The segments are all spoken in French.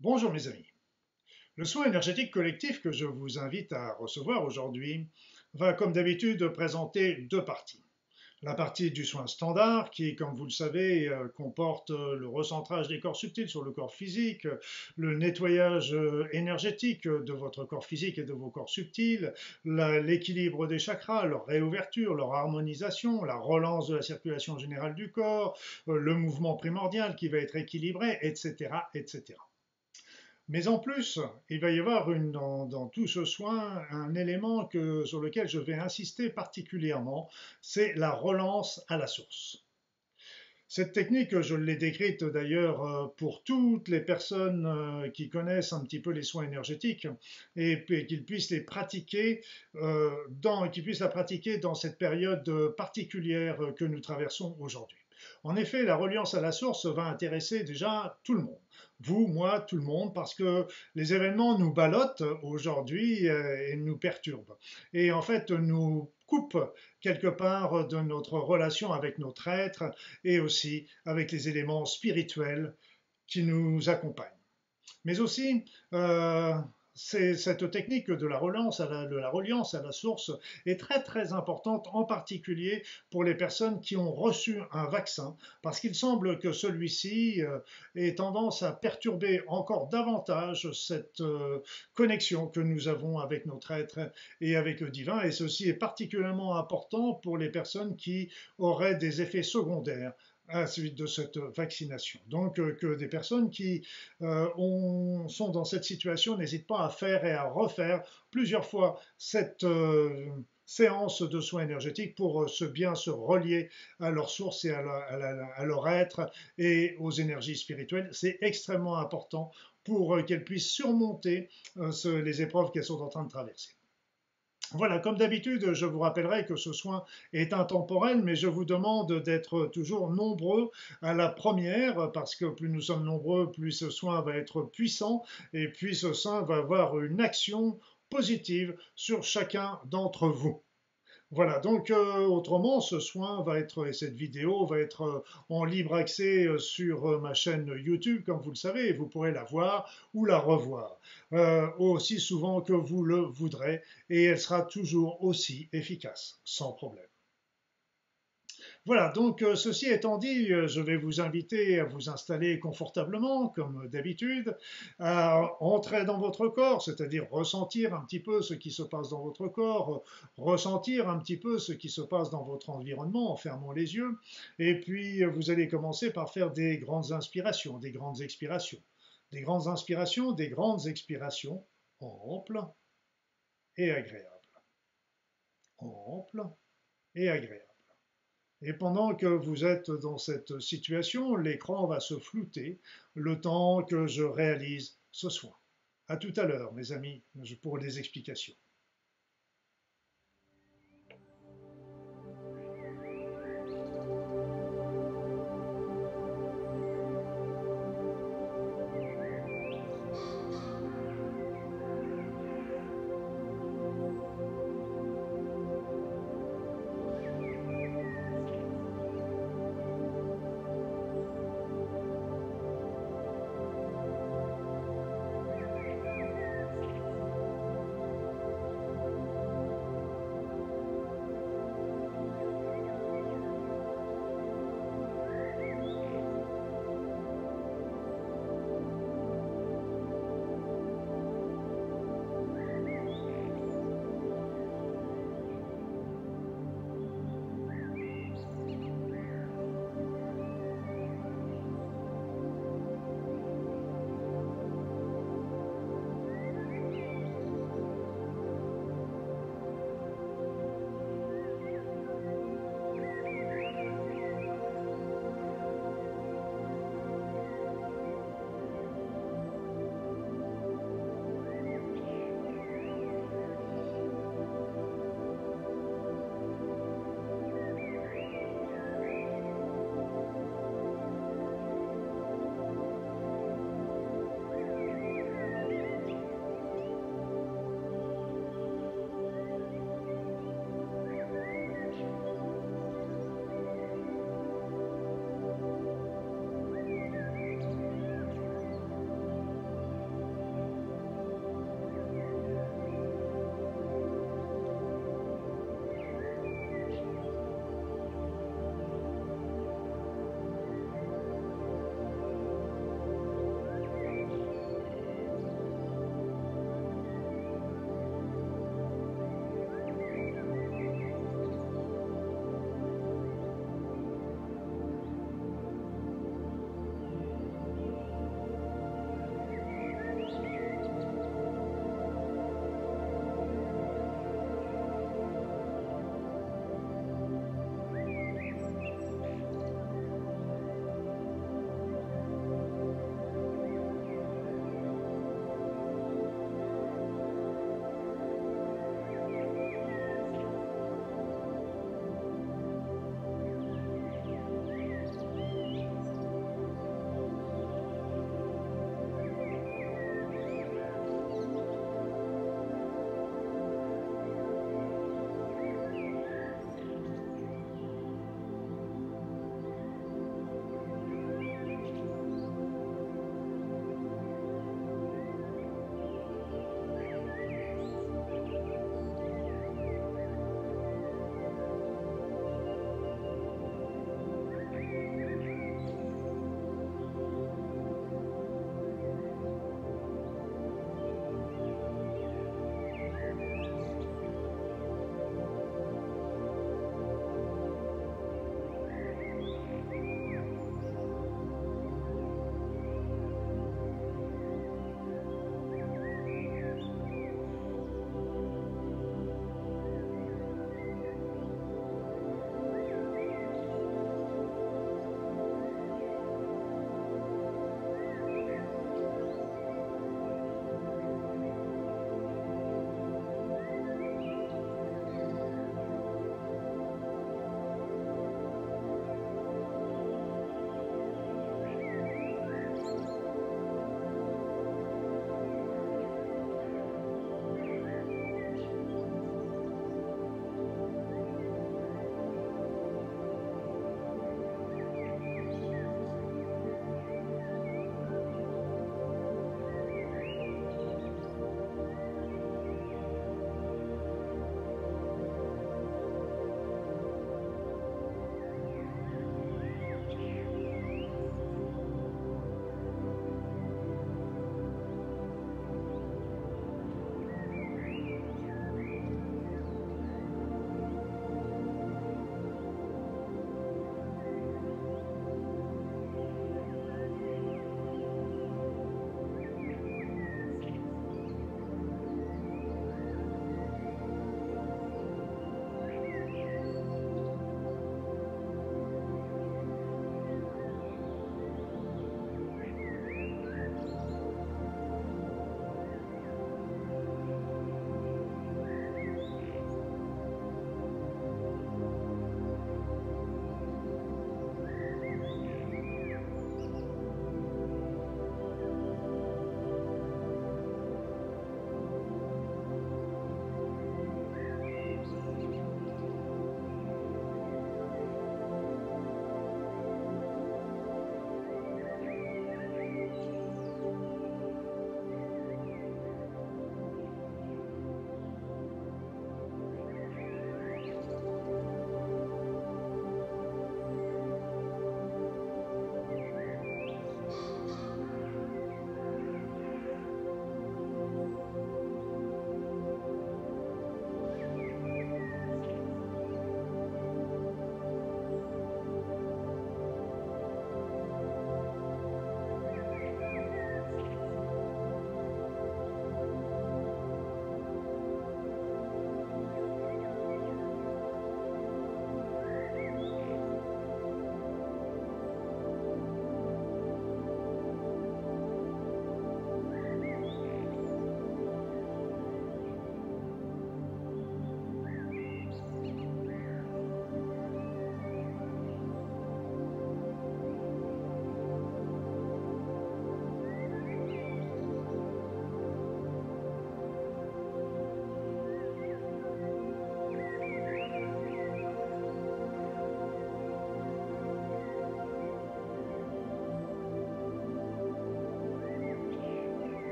Bonjour mes amis. Le soin énergétique collectif que je vous invite à recevoir aujourd'hui va comme d'habitude présenter deux parties. La partie du soin standard qui, comme vous le savez, comporte le recentrage des corps subtils sur le corps physique, le nettoyage énergétique de votre corps physique et de vos corps subtils, l'équilibre des chakras, leur réouverture, leur harmonisation, la relance de la circulation générale du corps, le mouvement primordial qui va être équilibré, etc., etc. Mais en plus, il va y avoir dans tout ce soin un élément sur lequel je vais insister particulièrement, c'est la relance à la source. Cette technique, je l'ai décrite d'ailleurs pour toutes les personnes qui connaissent un petit peu les soins énergétiques et qu'ils puissent les pratiquer qu'ils puissent la pratiquer dans cette période particulière que nous traversons aujourd'hui. En effet, la reliance à la source va intéresser déjà tout le monde. Vous, moi, tout le monde, parce que les événements nous ballottent aujourd'hui et nous perturbent. Et en fait, nous coupent quelque part de notre relation avec notre être et aussi avec les éléments spirituels qui nous accompagnent. Mais aussi, cette technique de la reliance à la source est très très importante, en particulier pour les personnes qui ont reçu un vaccin, parce qu'il semble que celui-ci ait tendance à perturber encore davantage cette connexion que nous avons avec notre être et avec le divin, et ceci est particulièrement important pour les personnes qui auraient des effets secondaires à la suite de cette vaccination. Donc que des personnes qui sont dans cette situation n'hésitent pas à faire et à refaire plusieurs fois cette séance de soins énergétiques pour bien se relier à leur source et à leur être et aux énergies spirituelles. C'est extrêmement important pour qu'elles puissent surmonter les épreuves qu'elles sont en train de traverser. Voilà, comme d'habitude, je vous rappellerai que ce soin est intemporel, mais je vous demande d'être toujours nombreux à la première, parce que plus nous sommes nombreux, plus ce soin va être puissant, et puis ce soin va avoir une action positive sur chacun d'entre vous. Voilà, donc autrement, ce soin va être, et cette vidéo va être en libre accès sur ma chaîne YouTube, comme vous le savez, et vous pourrez la voir ou la revoir aussi souvent que vous le voudrez, et elle sera toujours aussi efficace, sans problème. Voilà, donc ceci étant dit, je vais vous inviter à vous installer confortablement, comme d'habitude, à entrer dans votre corps, c'est-à-dire ressentir un petit peu ce qui se passe dans votre corps, ressentir un petit peu ce qui se passe dans votre environnement en fermant les yeux, et puis vous allez commencer par faire des grandes inspirations, des grandes expirations, des grandes inspirations, des grandes expirations, amples et agréables, amples et agréables. Et pendant que vous êtes dans cette situation, l'écran va se flouter le temps que je réalise ce soin. À tout à l'heure, mes amis, pour les explications.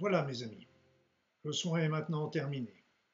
Voilà mes amis, le soin est maintenant terminé.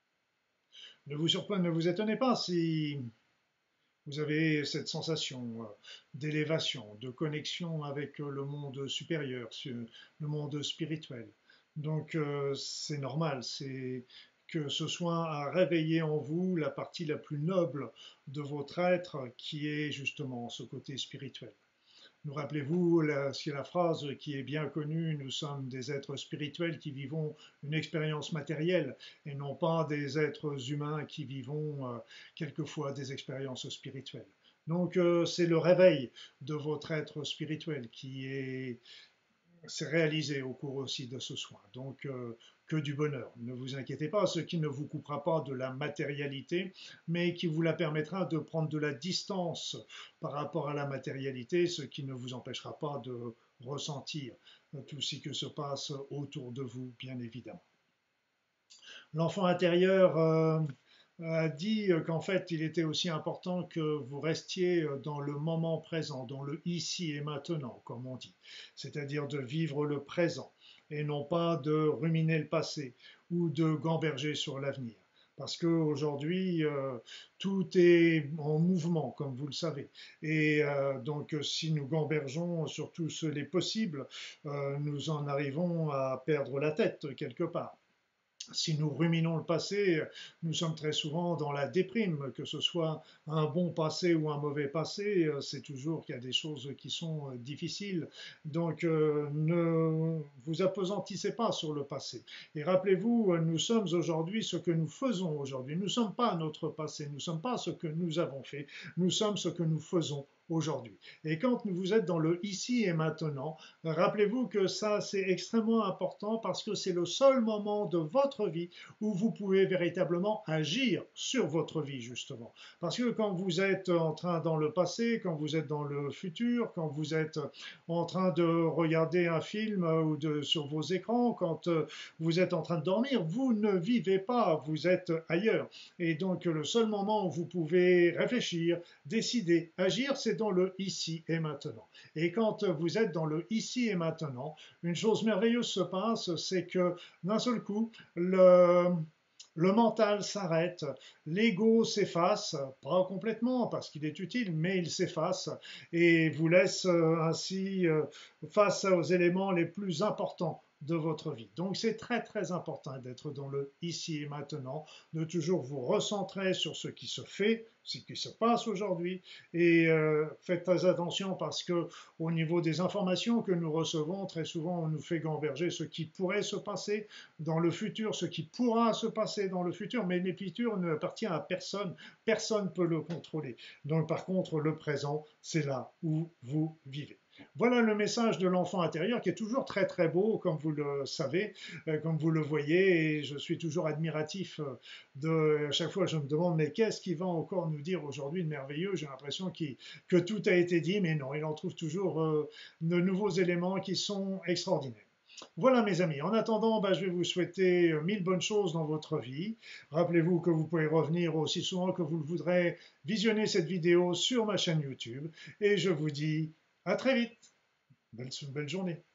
Ne vous étonnez pas si vous avez cette sensation d'élévation, de connexion avec le monde supérieur, le monde spirituel. Donc c'est normal, c'est que ce soin a réveillé en vous la partie la plus noble de votre être qui est justement ce côté spirituel. Nous rappelez-vous, c'est la phrase qui est bien connue, nous sommes des êtres spirituels qui vivons une expérience matérielle et non pas des êtres humains qui vivons quelquefois des expériences spirituelles. Donc c'est le réveil de votre être spirituel qui est c'est réalisé au cours aussi de ce soin. Donc, que du bonheur. Ne vous inquiétez pas, ce qui ne vous coupera pas de la matérialité, mais qui vous la permettra de prendre de la distance par rapport à la matérialité, ce qui ne vous empêchera pas de ressentir tout ce qui se passe autour de vous, bien évidemment. L'enfant intérieur a dit qu'en fait, il était aussi important que vous restiez dans le moment présent, dans le ici et maintenant, comme on dit, c'est-à-dire de vivre le présent et non pas de ruminer le passé ou de gamberger sur l'avenir. Parce qu'aujourd'hui, tout est en mouvement, comme vous le savez. Et donc, si nous gambergeons sur tous les possibles, nous en arrivons à perdre la tête quelque part. Si nous ruminons le passé, nous sommes très souvent dans la déprime, que ce soit un bon passé ou un mauvais passé, c'est toujours qu'il y a des choses qui sont difficiles. Donc ne vous appesantissez pas sur le passé. Et rappelez-vous, nous sommes aujourd'hui ce que nous faisons aujourd'hui. Nous ne sommes pas notre passé, nous ne sommes pas ce que nous avons fait, nous sommes ce que nous faisons aujourd'hui. Et quand vous êtes dans le ici et maintenant, rappelez-vous que ça c'est extrêmement important parce que c'est le seul moment de votre vie où vous pouvez véritablement agir sur votre vie justement. Parce que quand vous êtes en train dans le passé, quand vous êtes dans le futur, quand vous êtes en train de regarder un film ou sur vos écrans, quand vous êtes en train de dormir, vous ne vivez pas, vous êtes ailleurs. Et donc le seul moment où vous pouvez réfléchir, décider, agir, c'est dans le ici et maintenant. Et quand vous êtes dans le ici et maintenant, une chose merveilleuse se passe, c'est que d'un seul coup, le mental s'arrête, l'ego s'efface, pas complètement parce qu'il est utile, mais il s'efface et vous laisse ainsi face aux éléments les plus importants de votre vie. Donc c'est très très important d'être dans le ici et maintenant, de toujours vous recentrer sur ce qui se fait, ce qui se passe aujourd'hui et faites très attention parce que au niveau des informations que nous recevons, très souvent on nous fait gamberger ce qui pourrait se passer dans le futur, ce qui pourra se passer dans le futur, mais le futur ne appartient à personne, personne ne peut le contrôler. Donc par contre le présent, c'est là où vous vivez. Voilà le message de l'enfant intérieur qui est toujours très très beau, comme vous le savez, comme vous le voyez, et je suis toujours admiratif à chaque fois je me demande mais qu'est-ce qu'il va encore nous dire aujourd'hui de merveilleux, j'ai l'impression que tout a été dit, mais non, il en trouve toujours de nouveaux éléments qui sont extraordinaires. Voilà mes amis, en attendant, je vais vous souhaiter mille bonnes choses dans votre vie. Rappelez-vous que vous pouvez revenir aussi souvent que vous le voudrez visionner cette vidéo sur ma chaîne YouTube et je vous dis à très vite. Belle journée.